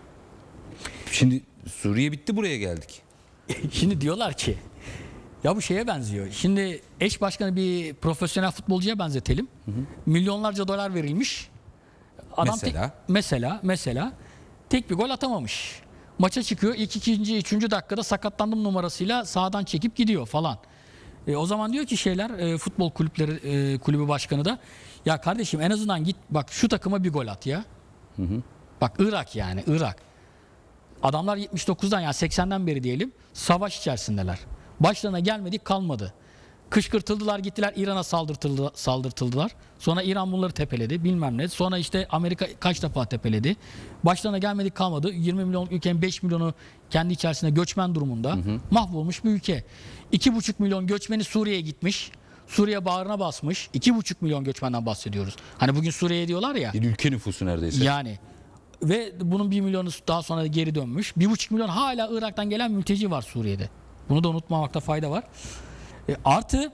Şimdi Suriye bitti, buraya geldik. Şimdi diyorlar ki ya bu şeye benziyor. Şimdi eş başkanı bir profesyonel futbolcuya benzetelim. Hı hı. Milyonlarca dolar verilmiş. Adam Mesela? Te- mesela mesela tek bir gol atamamış. Maça çıkıyor. İlk, ikinci, üçüncü dakikada sakatlandım numarasıyla sağdan çekip gidiyor falan. E, o zaman diyor ki şeyler e, futbol kulüpleri e, kulübü başkanı da ya kardeşim en azından git bak şu takıma bir gol at ya. Hı hı. Bak Irak yani Irak. Adamlar yetmiş dokuzdan yani seksenden beri diyelim savaş içerisindeler. Başlarına gelmedik kalmadı. Kışkırtıldılar gittiler İran'a saldırtıldı, saldırtıldılar. Sonra İran bunları tepeledi bilmem ne. Sonra işte Amerika kaç defa tepeledi. Başlarına gelmedik kalmadı. yirmi milyon ülkenin beş milyonu kendi içerisinde göçmen durumunda. Hı hı. Mahvolmuş bir ülke. iki buçuk milyon göçmeni Suriye'ye gitmiş. Suriye bağrına basmış. iki buçuk milyon göçmenden bahsediyoruz. Hani bugün Suriye diyorlar ya. Bir ülke nüfusu neredeyse. Yani. Ve bunun bir milyonu daha sonra geri dönmüş. Bir buçuk milyon hala Irak'tan gelen mülteci var Suriye'de. Bunu da unutmamakta fayda var. E, artı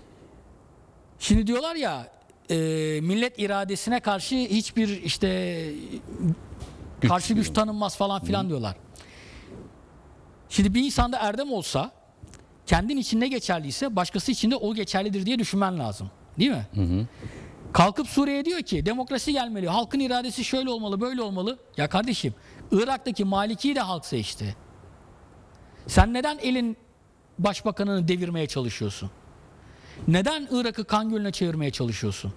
şimdi diyorlar ya e, millet iradesine karşı hiçbir işte Güç karşı güç diyor. tanınmaz falan filan Hı. diyorlar. Şimdi bir insanda erdem olsa kendin için ne geçerliyse başkası için de o geçerlidir diye düşünmen lazım. Değil mi? Hı hı. Kalkıp Suriye diyor ki demokrasi gelmeli, halkın iradesi şöyle olmalı, böyle olmalı. Ya kardeşim, Irak'taki Maliki'yi de halk seçti. Sen neden elin başbakanını devirmeye çalışıyorsun? Neden Irak'ı kan gölüne çevirmeye çalışıyorsun?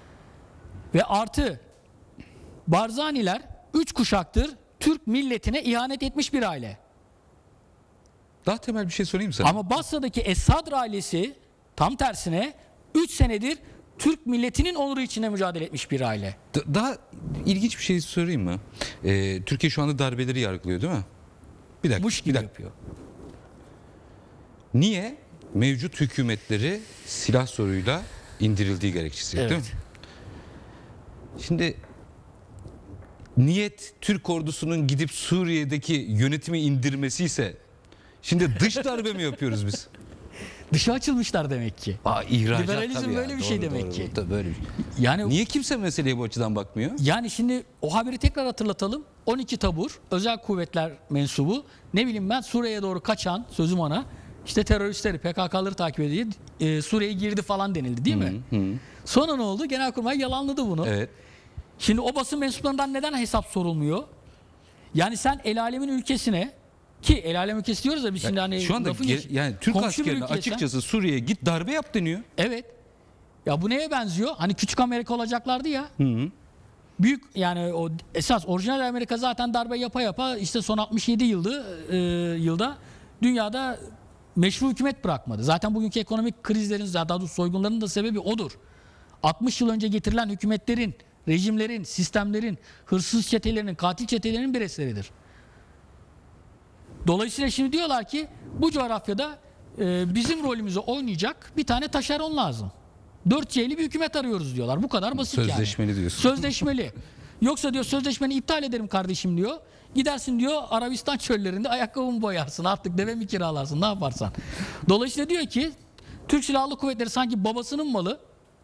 Ve artı Barzaniler üç kuşaktır Türk milletine ihanet etmiş bir aile. Daha temel bir şey sorayım sana. Ama Basra'daki Es-Sadr ailesi tam tersine üç senedir Türk milletinin onuru içinde mücadele etmiş bir aile. Da- daha ilginç bir şey sorayım mı? Ee, Türkiye şu anda darbeleri yargılıyor değil mi? Bir dakika. Bush bir gibi dakika. yapıyor. Niye? Mevcut hükümetleri silah soruyla indirildiği gerekçesi değil mi? Evet. Şimdi niyet Türk ordusunun gidip Suriye'deki yönetimi indirmesi ise şimdi dış darbe mi yapıyoruz biz? Dışa açılmışlar demek ki. Aa, ihracat Liberalizm tabii ya. böyle bir şey Doğru, demek doğru. ki. Tabii böyle bir şey. Yani Niye kimse meseleye bu açıdan bakmıyor? yani şimdi o haberi tekrar hatırlatalım. on iki tabur özel kuvvetler mensubu ne bileyim ben Suriye'ye doğru kaçan sözüm ona işte teröristleri P K K'ları takip ediyor. E, Suriye'ye girdi falan denildi değil mi? Hı, hı. Sonra ne oldu? Genelkurmay yalanladı bunu. Evet. Şimdi o basın mensuplarından neden hesap sorulmuyor? Yani sen el alemin ülkesine ki el alem ülkesi diyoruz da biz şimdi hani Şu anda lafın ge- geç- yani Türk komşu bir askerine ülkeye sen- açıkçası Suriye'ye git darbe yap deniyor. Evet. Ya bu neye benziyor? Hani küçük Amerika olacaklardı ya. Hı hı. Büyük yani o esas orijinal Amerika zaten darbe yapa yapa işte son altmış yedi yılda e, yılda dünyada meşru hükümet bırakmadı. Zaten bugünkü ekonomik krizlerin daha doğrusu soygunların da sebebi odur. altmış yıl önce getirilen hükümetlerin, rejimlerin, sistemlerin, hırsız çetelerinin, katil çetelerinin bir eseridir. Dolayısıyla şimdi diyorlar ki bu coğrafyada e, bizim rolümüzü oynayacak bir tane taşeron lazım. dört C'li bir hükümet arıyoruz diyorlar. Bu kadar basit yani. Sözleşmeli diyorsun. Sözleşmeli. Yoksa diyor sözleşmeni iptal ederim kardeşim diyor. Gidersin diyor Arabistan çöllerinde ayakkabımı boyarsın artık deve mi kiralarsın ne yaparsan. Dolayısıyla diyor ki Türk Silahlı Kuvvetleri sanki babasının malı.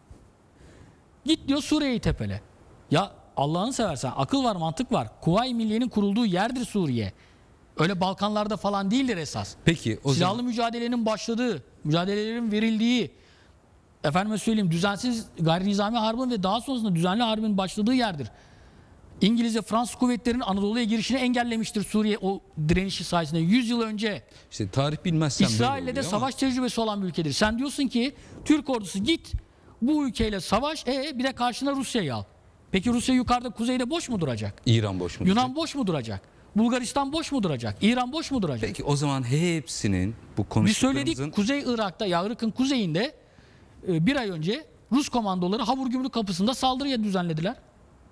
Git diyor Suriye'yi tepele. Ya Allah'ını seversen akıl var mantık var. Kuvayi Milliye'nin kurulduğu yerdir Suriye. Öyle Balkanlarda falan değildir esas. Peki o Silahlı zaman mücadelenin başladığı, mücadelelerin verildiği, efendime söyleyeyim düzensiz gayri nizami harbin ve daha sonrasında düzenli harbin başladığı yerdir. İngiliz ve Fransız kuvvetlerinin Anadolu'ya girişini engellemiştir Suriye o direnişi sayesinde. yüz yıl önce işte tarih bilmezsem böyle İsrail'le de oluyor savaş tecrübesi olan bir ülkedir. Sen diyorsun ki Türk ordusu git bu ülkeyle savaş, e bir de karşına Rusya'yı al. Peki Rusya yukarıda kuzeyde boş mu duracak? ama İran boş mu? Yunan boş mu duracak? Bulgaristan boş mu duracak? İran boş mu duracak? Peki o zaman hepsinin bu Biz konuştuklarımızın söyledik Kuzey Irak'ta ya Irak'ın kuzeyinde e, bir ay önce Rus komandoları Havur Gümrük kapısında saldırıya düzenlediler.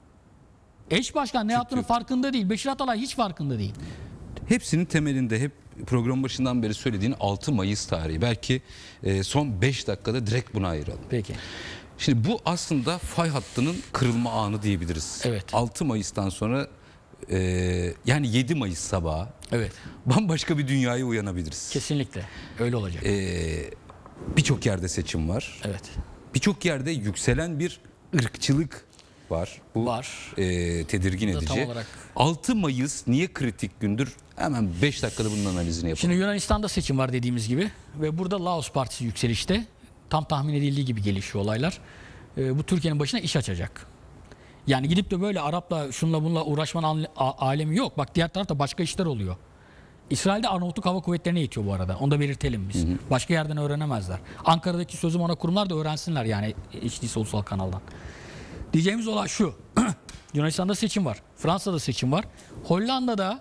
Eş başkan ne yaptığını farkında değil. Beşir Atalay hiç farkında değil. hepsinin temelinde hep program başından beri söylediğin altı Mayıs tarihi. Belki e, son beş dakikada direkt buna ayıralım. Peki. Şimdi bu aslında fay hattının kırılma anı diyebiliriz. Evet. altı Mayıs'tan sonra e, yani yedi Mayıs sabahı Evet. bambaşka bir dünyaya uyanabiliriz. Kesinlikle. Öyle olacak. E, Birçok yerde seçim var. Evet. Birçok yerde yükselen bir ırkçılık var. Bu Var. e, tedirgin Bu da tam edici. olarak- altı Mayıs niye kritik gündür? Hemen beş dakikada bunun analizini yapalım. Şimdi Yunanistan'da seçim var dediğimiz gibi ve burada Laos Partisi yükselişte. Tam tahmin edildiği gibi gelişiyor olaylar. Ee, bu Türkiye'nin başına iş açacak. Yani gidip de böyle Arap'la şunla bununla uğraşmanın a- alemi yok. Bak diğer tarafta başka işler oluyor. İsrail'de Arnavutluk Hava Kuvvetleri'ne yetiyor bu arada. Onu da belirtelim biz. Hı hı. Başka yerden öğrenemezler. Ankara'daki sözüm ona kurumlar da öğrensinler yani hiç değilse ulusal kanaldan. Diyeceğimiz olay şu. Yunanistan'da seçim var. Fransa'da seçim var. Hollanda'da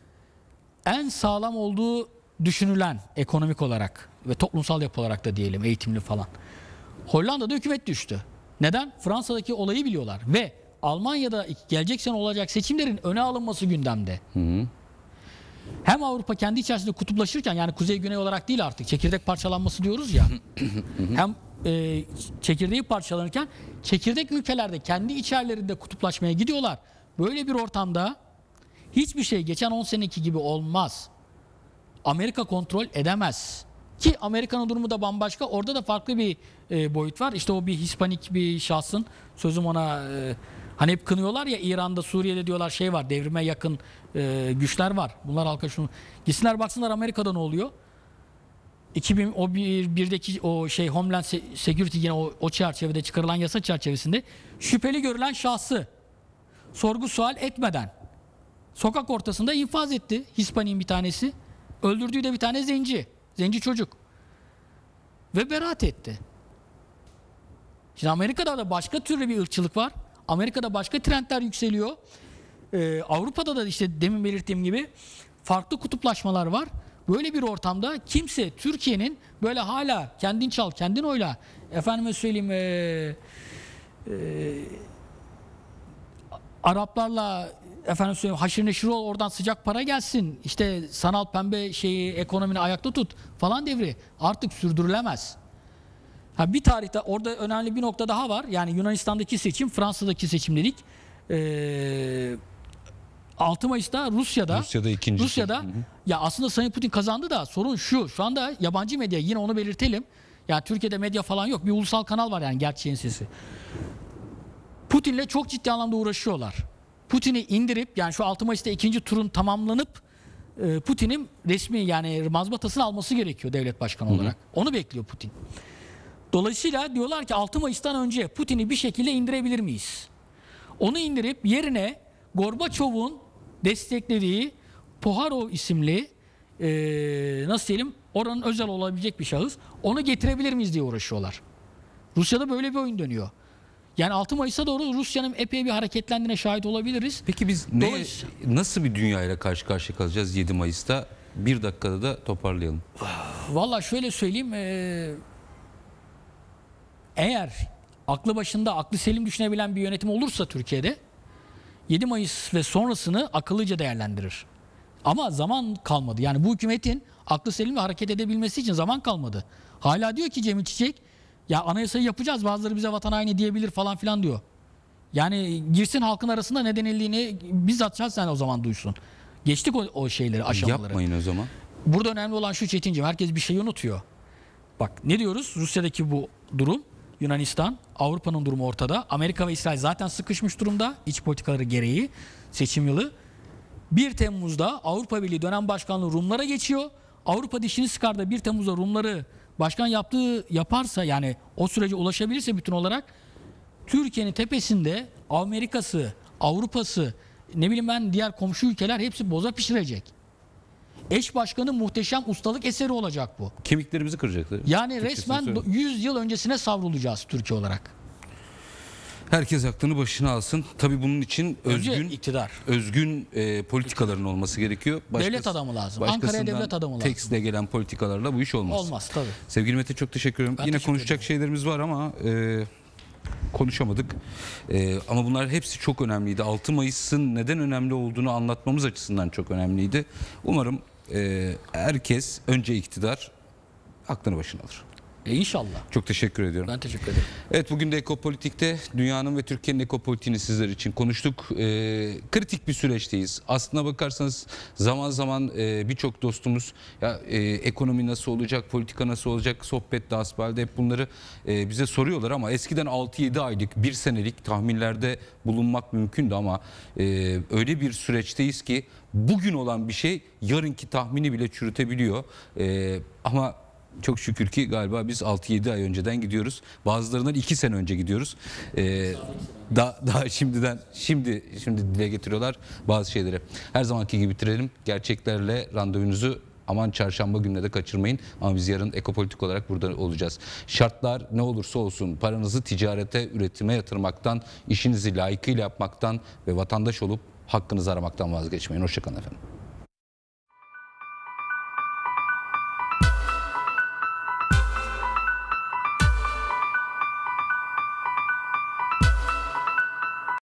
en sağlam olduğu düşünülen ekonomik olarak ve toplumsal yapı olarak da diyelim eğitimli falan. Hollanda'da hükümet düştü. Neden? Fransa'daki olayı biliyorlar ve Almanya'da gelecek sene olacak seçimlerin öne alınması gündemde. Hı hı. Hem Avrupa kendi içerisinde kutuplaşırken yani kuzey güney olarak değil artık çekirdek parçalanması diyoruz ya. Hem e, çekirdeği parçalanırken çekirdek ülkelerde kendi içerilerinde kutuplaşmaya gidiyorlar. Böyle bir ortamda hiçbir şey geçen on seneki gibi olmaz. Amerika kontrol edemez. Ki Amerika'nın durumu da bambaşka. Orada da farklı bir e, boyut var. İşte o bir Hispanik bir şahsın sözüm ona e, hani hep kınıyorlar ya İran'da Suriye'de diyorlar şey var devrime yakın e, güçler var. Bunlar halka şunu gitsinler baksınlar Amerika'da ne oluyor? iki bin o bir, birdeki o şey Homeland Security yine o, o çerçevede çıkarılan yasa çerçevesinde şüpheli görülen şahsı sorgu sual etmeden sokak ortasında infaz etti Hispanik'in bir tanesi. Öldürdüğü de bir tane zenci. Zenci çocuk. Ve beraat etti. Şimdi Amerika'da da başka türlü bir ırkçılık var. Amerika'da başka trendler yükseliyor. Ee, Avrupa'da da işte demin belirttiğim gibi farklı kutuplaşmalar var. Böyle bir ortamda kimse Türkiye'nin böyle hala kendin çal kendin oyla efendime söyleyeyim ee, ee, Araplarla efendim söyleyeyim haşır neşir ol oradan sıcak para gelsin işte sanal pembe şeyi ekonomini ayakta tut falan devri artık sürdürülemez. Ha, bir tarihte orada önemli bir nokta daha var yani Yunanistan'daki seçim Fransa'daki seçim dedik ee, altı Mayıs'ta Rusya'da Rusya'da ikincisi. Rusya'da hı hı. Ya aslında Sayın Putin kazandı da sorun şu şu anda yabancı medya yine onu belirtelim yani Türkiye'de medya falan yok bir ulusal kanal var yani gerçeğin sesi. Putin'le çok ciddi anlamda uğraşıyorlar. Putin'i indirip yani şu altı Mayıs'ta ikinci turun tamamlanıp e, Putin'in resmi yani mazbatasını alması gerekiyor devlet başkanı olarak. Hı hı. Onu bekliyor Putin. Dolayısıyla diyorlar ki altı Mayıs'tan önce Putin'i bir şekilde indirebilir miyiz? Onu indirip yerine Gorbaçov'un desteklediği Poharov isimli e, nasıl diyelim oranın özel olabilecek bir şahıs onu getirebilir miyiz diye uğraşıyorlar. Rusya'da böyle bir oyun dönüyor. Yani altı Mayıs'a doğru Rusya'nın epey bir hareketlendiğine şahit olabiliriz. Peki biz ne, nasıl bir dünyayla karşı karşıya kalacağız yedi Mayıs'ta? Bir dakikada da toparlayalım. Valla şöyle söyleyeyim. Ee, eğer aklı başında, aklı selim düşünebilen bir yönetim olursa Türkiye'de yedi Mayıs ve sonrasını akıllıca değerlendirir. Ama zaman kalmadı. Yani bu hükümetin aklı selimle hareket edebilmesi için zaman kalmadı. Hala diyor ki Cemil Çiçek ya anayasayı yapacağız bazıları bize vatan haini diyebilir falan filan diyor. Yani girsin halkın arasında ne denildiğini bizzat şahsen o zaman duysun. Geçtik o, o şeyleri aşamaları. Yapmayın o zaman. Burada önemli olan şu Çetinciğim herkes bir şey unutuyor. Bak ne diyoruz Rusya'daki bu durum Yunanistan Avrupa'nın durumu ortada. Amerika ve İsrail zaten sıkışmış durumda iç politikaları gereği seçim yılı. bir Temmuz'da Avrupa Birliği dönem başkanlığı Rumlara geçiyor. Avrupa dişini sıkar da bir Temmuz'da Rumları başkan yaptığı yaparsa yani o sürece ulaşabilirse bütün olarak Türkiye'nin tepesinde Amerika'sı, Avrupa'sı, ne bileyim ben diğer komşu ülkeler hepsi boza pişirecek. Eş başkanın muhteşem ustalık eseri olacak bu. Kemiklerimizi kıracaklar. Yani resmen yüz yıl öncesine savrulacağız Türkiye olarak. Herkes aklını başına alsın. Tabii bunun için özgün Önce iktidar. özgün e, politikaların olması gerekiyor. Başkası, devlet adamı lazım. Ankara'ya devlet adamı lazım. Tekstle gelen politikalarla bu iş olmaz. Olmaz tabii. Sevgili Mete çok teşekkür ederim. Ben Yine teşekkür konuşacak ederim. şeylerimiz var ama e, konuşamadık. E, ama bunlar hepsi çok önemliydi. altı Mayıs'ın neden önemli olduğunu anlatmamız açısından çok önemliydi. Umarım e, herkes önce iktidar aklını başına alır. E inşallah. Çok teşekkür ediyorum. Ben teşekkür ederim. Evet, bugün de Ekopolitik'te dünyanın ve Türkiye'nin ekopolitiğini sizler için konuştuk. Ee, kritik bir süreçteyiz. Aslına bakarsanız zaman zaman e, birçok dostumuz ya e, ekonomi nasıl olacak, politika nasıl olacak, sohbette, hasbihal hep bunları e, bize soruyorlar ama eskiden altı yedi aylık, bir senelik tahminlerde bulunmak mümkündü ama e, öyle bir süreçteyiz ki bugün olan bir şey yarınki tahmini bile çürütebiliyor. E, ama çok şükür ki galiba biz altı yedi ay önceden gidiyoruz. Bazılarından iki sene önce gidiyoruz. Ee, daha, daha şimdiden şimdi şimdi dile getiriyorlar bazı şeyleri. Her zamanki gibi bitirelim. Gerçeklerle randevunuzu aman çarşamba gününe de kaçırmayın. Ama biz yarın Ekopolitik olarak burada olacağız. Şartlar ne olursa olsun paranızı ticarete, üretime yatırmaktan, işinizi layıkıyla yapmaktan ve vatandaş olup hakkınızı aramaktan vazgeçmeyin. Hoşça kalın efendim.